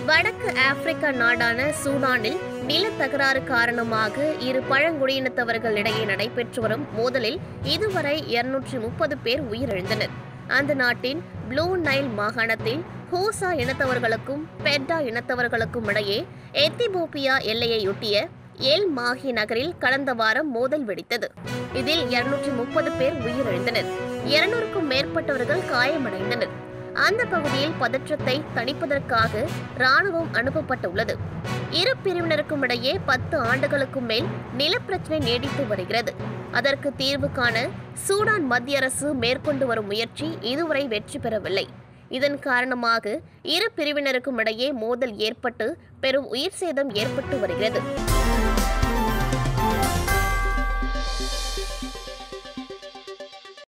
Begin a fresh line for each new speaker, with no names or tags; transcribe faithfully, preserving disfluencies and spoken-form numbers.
வடக்கு ஆப்பிரிக்க நாடான சூடானில் நில தகராறு காரணமாக இரு பழங்குடியினத்தவர்களிடையே நடைபெற்று வரும் மோதலில் இதுவரை இருநூற்றி முப்பது பேர் உயிரிழந்தனர். அந்த நாட்டின் ப்ளூ நைல் மாகாணத்தில் ஹூசா இனத்தவர்களுக்கும் பெட்டா இனத்தவர்களுக்கும் இடையே எத்தியோப்பியா எல்லையையொட்டிய எல் மாஹி நகரில் கடந்த வாரம் மோதல் வெடித்தது. இதில் இருநூற்றி முப்பது பேர் உயிரிழந்தனர். இருநூறுக்கும் மேற்பட்டவர்கள் காயமடைந்தனர். அந்த பகுதியில் பதற்றத்தை தணிப்பதற்காக ராணுவம் அனுப்பப்பட்டுள்ளது. இரு பிரிவினருக்கும் இடையே பத்து ஆண்டுகளுக்கும் மேல் நிலப்பிரச்சினை நீடித்து வருகிறது. அதற்கு தீர்வு காண சூடான் மத்திய அரசு மேற்கொண்டு வரும் முயற்சி இதுவரை வெற்றி பெறவில்லை. இதன் காரணமாக இரு பிரிவினருக்கும் இடையே மோதல் ஏற்பட்டு பெரும் உயிர் சேதம் ஏற்பட்டு வருகிறது.